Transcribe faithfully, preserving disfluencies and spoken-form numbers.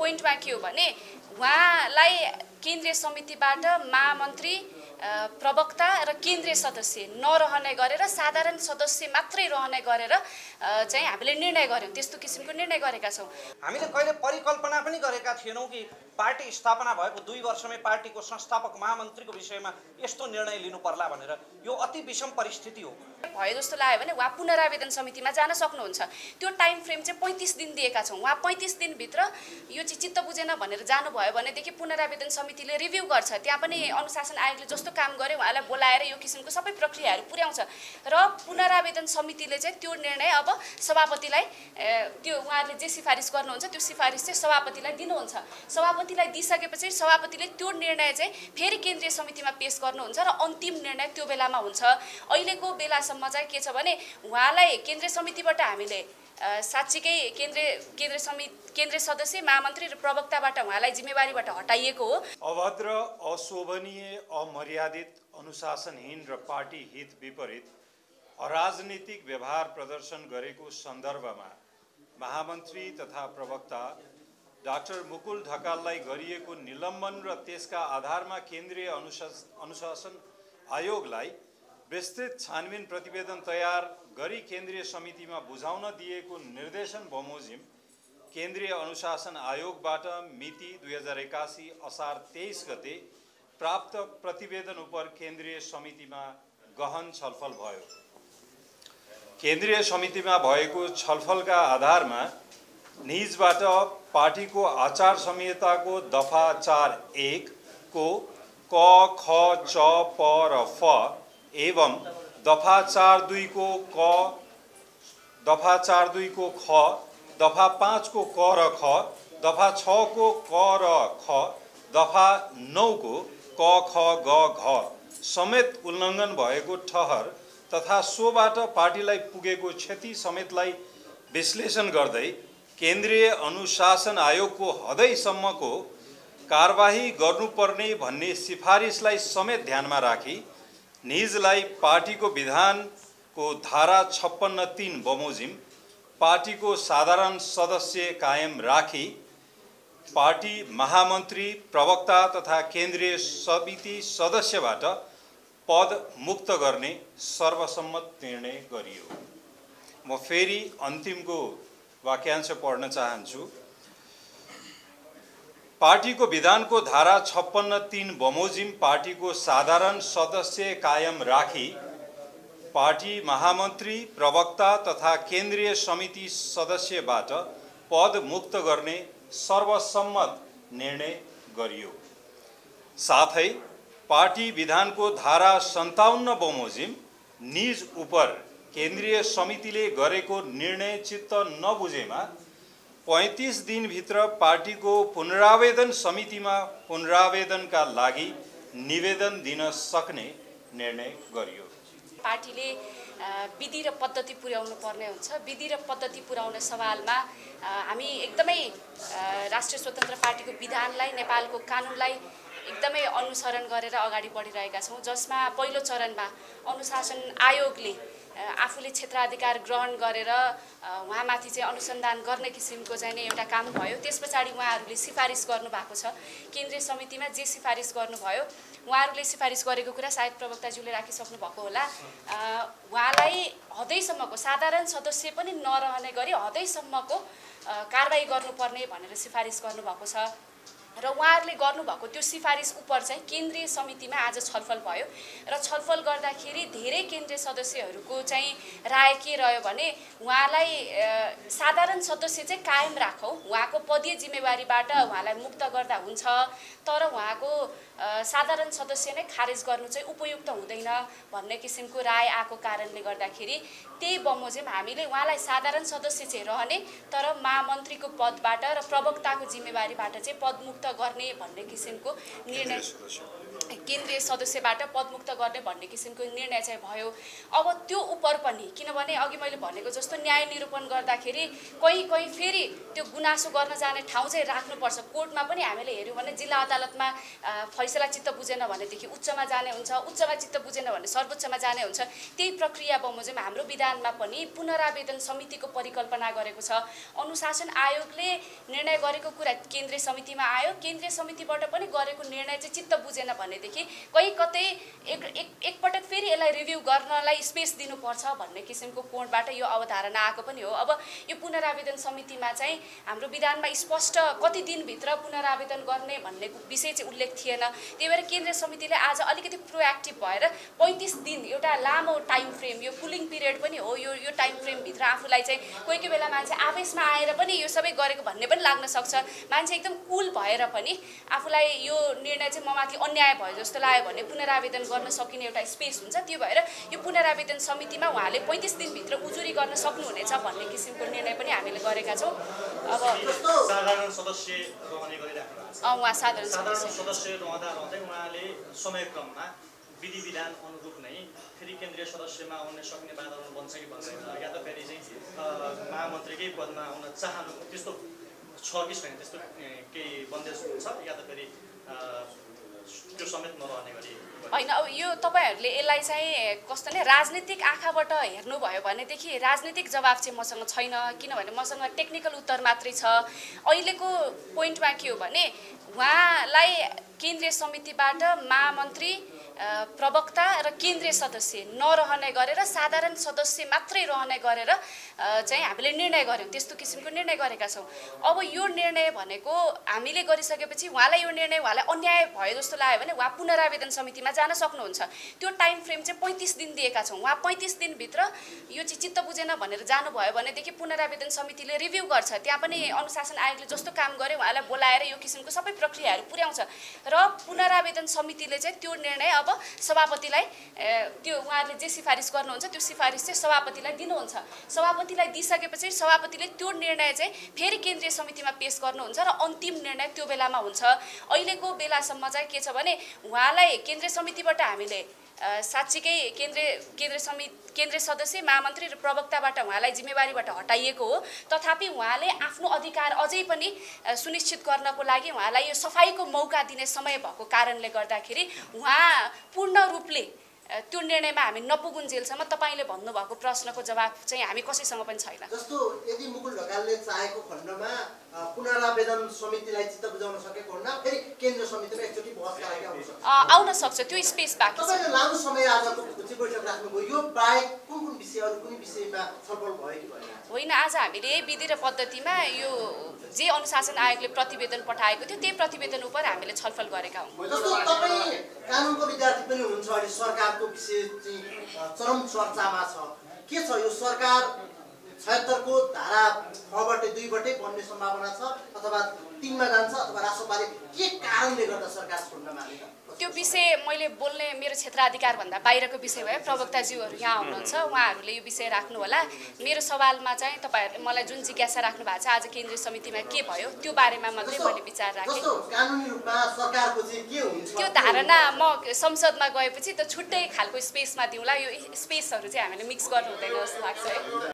पोइन्टमा के हो भने उहाँलाई केन्द्रीय समितिबाट महामन्त्री प्रवक्ता र केन्द्रीय सदस्य नरहने गरेर साधारण सदस्य मात्रै रहने गरेर चाहिँ हामीले निर्णय गर्यौं। त्यस्तो किसिमको निर्णय गरेका छौं। हामीले कहिले परिकल्पना पनि गरेका थिएनौं कि पार्टी स्थापना भएको दुई वर्षमै पार्टीको संस्थापक महामन्त्रीको विषयमा यस्तो निर्णय लिनु पर्ला भनेर। यो अति विषम परिस्थिति हो। भयो जस्तो लाग्यो भने उहाँ पुनरावेदन समितिमा जान सक्नुहुन्छ। त्यो टाइम फ्रेम चाहिँ पैंतीस दिन दिएका छौं। उहाँ पैंतीस दिन भित्र यो चाहिँ चित्त बुझेन भनेर जानुभयो भनेदेखि पुनरावेदन समितिले रिभ्यू गर्छ। त्यहाँ पनि अनुशासन आयोगले जस्तो काम गर्यो उहाँलाई बोलाएर यो किसिमको सबै प्रक्रियाहरू पुर्याउँछ र पुनरावेदन समितिले चाहिँ त्यो निर्णय अब सभापतिलाई त्यो उहाँहरूले जे सिफारिस गर्नुहुन्छ त्यो सिफारिस चाहिँ सभापतिलाई दिनुहुन्छ। सभापतिलाई दिइसकेपछि सभापतिले त्यो निर्णय चाहिँ फेरि केन्द्रीय समितिमा पेश गर्नुहुन्छ र अन्तिम निर्णय त्यो बेलामा हुन्छ। अहिलेको बेलासम्म चाहिँ के छ भने उहाँलाई केन्द्रीय समितिबाट हामीले साच्चीकै केन्द्रीय केन्द्रीय समिति केन्द्रीय सदस्य महामन्त्री र प्रवक्ताबाट उहाँलाई जिम्मेवारीबाट हटाइएको हो। अभद्र, अशोभनीय, अमर्यादित, अनुशासनहीन र पार्टी हित विपरीत अराजनीतिक व्यवहार प्रदर्शन गरेको सन्दर्भमा महामन्त्री तथा प्रवक्ता डाक्टर मुकुल ढकाललाई गरिएको निलम्बन र त्यसका आधारमा केन्द्रीय अनुशासन आयोगलाई विस्तृत छानबिन प्रतिवेदन तयार गरी केन्द्रीय समितिमा बुझाउन दिएको निर्देशन बमोजिम केन्द्रीय अनुशासन आयोगबाट मिति दुई हजार एकासी असार तेईस गते प्राप्त प्रतिवेदन उपर केन्द्रीय समितिमा गहन छलफल भयो। केन्द्रीय समितिमा भएको छलफलका आधारमा निजबाट पार्टीको आचार संहिताको दफा चार एक को क ख च प र फ एवं दफा चार दुई को क, दफा चार दुई को ख, दफा पाँच को क र ख, दफा छ को क र ख, दफा नौ को क ख ग घ समेत उल्लङ्घन भएको ठहर तथा सोबाट पार्टीलाई पुगेको क्षति समेतलाई विश्लेषण गर्दै केन्द्रीय अनुशासन आयोगको हदैसम्मको कारबाही गर्नुपर्ने भन्ने सिफारिसलाई समेत ध्यानमा राखी निजलाई पार्टीको विधानको धारा छप्पन्न तीन बमोजिम पार्टीको साधारण सदस्य कायम राखी पार्टी महामन्त्री प्रवक्ता तथा केन्द्रीय समिति सदस्यबाट पद मुक्त गर्ने सर्वसम्मत निर्णय गरियो। म फेरि अन्तिमको वाक्यांश पढ्न चाहन्छु। पार्टीको विधानको धारा छप्पन्न तीन बमोजिम पार्टीको साधारण सदस्य कायम राखी पार्टी महामन्त्री प्रवक्ता तथा केन्द्रीय समिति सदस्यबाट पद मुक्त गर्ने सर्वसम्मत निर्णय गरियो। साथै पार्टी विधानको धारा सन्ताउन्न बमोजिम निज उपर केन्द्रीय समितिले गरेको निर्णय चित्त नबुझेमा पैंतीस दिनभित्र पार्टीको पुनरावेदन समितिमा पुनरावेदनका लागि निवेदन दिन सक्ने निर्णय गरियो। पार्टीले विधि र पद्धति पुर्याउनु पर्ने हुन्छ। विधि र पद्धति पुर्याउने सवालमा हामी एकदमै राष्ट्रिय स्वतन्त्र पार्टीको विधानलाई नेपालको कानुनलाई एकदमै अनुसरण गरेर अगाडि बढिरहेका छौं। जसमा पहिलो चरणमा अनुशासन आयोगले आफूले क्षेत्राधिकार ग्रहण गरेर उहाँमाथि चाहिँ अनुसन्धान गर्ने किसिमको चाहिँ नै एउटा काम भयो। त्यसपछि उहाँहरूले सिफारिस गर्नुभएको छ। केन्द्रीय समितिमा जे सिफारिस गर्नुभयो उहाँहरूले सिफारिस गरेको कुरा सायद प्रवक्ताज्यूले राखिसक्नु भएको होला। उहाँलाई हदैसम्मको साधारण सदस्य पनि नरहने गरी हदैसम्मको कारबाही गर्नुपर्ने भनेर सिफारिस गर्नुभएको छ र उहाँहरूले गर्नुभएको त्यो सिफारिस उपर चाहिँ केन्द्रीय समितिमा आज छलफल भयो र छलफल गर्दाखेरि धेरै केन्द्रीय सदस्यहरूको चाहिँ राय के रह्यो भने उहाँलाई साधारण सदस्य चाहिँ कायम राखौं, उहाँको पदीय जिम्मेवारीबाट उहाँलाई मुक्त गर्दा हुन्छ, तर उहाँको साधारण सदस्य नै खारेज गर्नु चाहिँ उपयुक्त हुँदैन भन्ने किसिमको राय आएको कारणले गर्दाखेरि त्यही बमोजिम हामीले उहाँलाई साधारण सदस्य चाहिँ रहने तर महामन्त्रीको पदबाट र प्रवक्ताको जिम्मेवारीबाट चाहिँ पदमुक्त गर्ने भन्ने किसिमको निर्णय केन्द्रीय सदस्यबाट पदमुक्त गर्ने भन्ने किसिमको निर्णय चाहिँ भयो। अब त्यो उपर पनि किनभने अघि मैले भनेको जस्तो न्याय निरूपण गर्दाखेरि कहीँ कहीँ फेरि त्यो गुनासो गर्न जाने ठाउँ चाहिँ राख्नुपर्छ। कोर्टमा पनि हामीले हेऱ्यौँ भने जिल्ला अदालतमा फैसला चित्त बुझेन भनेदेखि उच्चमा जाने हुन्छ, उच्चमा चित्त बुझेन भने सर्वोच्चमा जाने हुन्छ। त्यही प्रक्रिया बमोजिम हाम्रो विधानमा पनि पुनरावेदन समितिको परिकल्पना गरेको छ। अनुशासन आयोगले निर्णय गरेको कुरा केन्द्रीय समितिमा आयो, केन्द्रीय समितिबाट पनि गरेको निर्णय चाहिँ चित्त बुझेन भनेदेखि कहीँ कतै एक एक एकपटक फेरि यसलाई रिभ्यू गर्नलाई स्पेस दिनुपर्छ भन्ने किसिमको कोणबाट यो अवधारणा आएको पनि हो। अब यो पुनरावेदन समितिमा चाहिँ हाम्रो विधानमा स्पष्ट कति दिनभित्र पुनरावेदन गर्ने भन्ने विषय चाहिँ उल्लेख थिएन। त्यही भएर केन्द्रीय समितिले आज अलिकति प्रोएक्टिभ भएर पैँतिस दिन एउटा लामो टाइम फ्रेम, यो कुलिङ पिरियड पनि हो, यो यो टाइम फ्रेमभित्र आफूलाई चाहिँ कोही कोही बेला मान्छे आवेशमा आएर पनि यो सबै गरेको भन्ने पनि लाग्न सक्छ। मान्छे एकदम कुल भएर पनि आफूलाई यो निर्णय चाहिँ ममाथि अन्याय भयो जस्तो लाग्यो भने पुनरावेदन गर्न सकिने एउटा स्पेस हुन्छ। त्यो भएर यो पुनरावेदन समितिमा उहाँले पैँतिस दिनभित्र उजुरी गर्न सक्नुहुनेछ भन्ने किसिमको निर्णय पनि हामीले गरेका छौँ। अब साधारण सदस्य रहने गरिराख्नु भएको छ। उहाँ साधारण साधारण सदस्य रहँदा रहँदै उहाँले समयक्रममा विधि विधान अनुरूप नै फेरि केन्द्रीय सदस्यमा आउन सक्ने वातावरण बन्छ कि बन्दैन, या त फेरि चाहिँ महामन्त्रीकै पदमा आउन चाहनु त्यस्तो छ कि छैन, त्यस्तो केही बन्देज हुन्छ, या त फेरि त्यो समेत नरहने गरी होइन। अब यो तपाईँहरूले यसलाई चाहिँ कस्तो नै राजनीतिक आँखाबाट हेर्नुभयो भनेदेखि राजनीतिक जवाब चाहिँ मसँग छैन, किनभने मसँग टेक्निकल उत्तर मात्रै छ। अहिलेको पोइन्टमा के हो भने उहाँलाई केन्द्रीय समितिबाट महामन्त्री, प्रवक्ता र केन्द्रीय सदस्य नरहने गरेर साधारण सदस्य मात्रै रहने गरेर चाहिँ हामीले निर्णय गऱ्यौँ, त्यस्तो किसिमको निर्णय गरेका छौँ। अब यो निर्णय भनेको हामीले गरिसकेपछि उहाँलाई यो निर्णय उहाँलाई अन्याय भयो जस्तो लाग्यो भने उहाँ पुनरावेदन समितिमा जान सक्नुहुन्छ। त्यो टाइम फ्रेम चाहिँ पैँतिस दिन दिएका छौँ। उहाँ पैँतिस दिनभित्र यो चाहिँ चित्त बुझेन भनेर जानुभयो भनेदेखि पुनरावेदन समितिले रिभ्यू गर्छ। त्यहाँ पनि अनुशासन आयोगले जस्तो काम गर्यो उहाँलाई बोलाएर यो किसिमको सबै प्रक्रियाहरू पुर्याउँछ र पुनरावेदन समितिले चाहिँ त्यो निर्णय अब सभापतिलाई त्यो उहाँहरूले जे सिफारिस गर्नुहुन्छ त्यो सिफारिस चाहिँ सभापतिलाई दिनुहुन्छ। सभापतिलाई दिइसकेपछि सभापतिले त्यो निर्णय चाहिँ फेरि केन्द्रीय समितिमा पेश गर्नुहुन्छ र अन्तिम निर्णय त्यो बेलामा हुन्छ। अहिलेको बेलासम्म चाहिँ के छ भने उहाँलाई केन्द्रीय समितिबाट हामीले साँच्चीकै केन्द्रीय केन्द्रीय समिति केन्द्रीय सदस्य, महामन्त्री र प्रवक्ताबाट उहाँलाई जिम्मेवारीबाट हटाइएको हो। तथापि उहाँले आफ्नो अधिकार अझै पनि सुनिश्चित गर्नको लागि उहाँलाई यो सफाइको मौका दिने समय भएको कारणले गर्दाखेरि उहाँ पूर्ण रूपले त्यो निर्णयमा हामी नपुगुन्जेलसम्म तपाईँले भन्नुभएको प्रश्नको जवाब चाहिँ हामी कसैसँग पनि छैन। जस्तो यदि मुकुल ढकालले चाहेको खण्डमा पुनरावेदन समितिलाई चित्त बुझाउन सकेको हुँदा फेरि केन्द्रीय समितिमा एकचोटि बहस गराएकै आउन सक्छ आउन सक्छ त्यो स्पेस बाँकी छ। तपाईँले लामो समय आजको चाहिँ बैठक राख्नुभयो, यो बाहेक कुन कुन विषयहरू कुनै विषयमा छलफल भयो कि भएन? होइन, आज हामीले विधि र पद्धतिमा यो जे अनुशासन आयोगले प्रतिवेदन पठाएको थियो त्यही प्रतिवेदन उप हामीले छलफल गरेका हौँ। जस्तो तपाईँ कानुनको विद्यार्थी पनि हुनुहुन्छ, अहिले सरकारको विषय चाहिँ चरम चर्चामा छ। के छ यो सरकार छयत्तरको धारा छबाट दुईबाटै बन्ने सम्भावना छ अथवा तिनमा जान्छ अथवा राष्ट्रपाले के कारणले गर्दा सरकार छोड्न मानेन? त्यो विषय मैले बोल्ने मेरो क्षेत्राधिकार भन्दा बाहिरको विषय भयो। प्रवक्ताज्यूहरू यहाँ हुनुहुन्छ, उहाँहरूले यो विषय राख्नु होला। मेरो सवालमा चाहिँ तपाईँहरूले मलाई जुन जिज्ञासा राख्नु भएको छ आज केन्द्रीय समितिमा के भयो त्यो बारेमा मात्रै मैले विचार राखेँ। कानुनी रूपमा सरकारको चाहिँ के हुन्छ त्यो धारणा म संसदमा गएपछि त छुट्टै खालको स्पेसमा दिउँला। यो स्पेसहरू चाहिँ हामीले मिक्स गर्नु हुँदैन जस्तो लाग्छ है।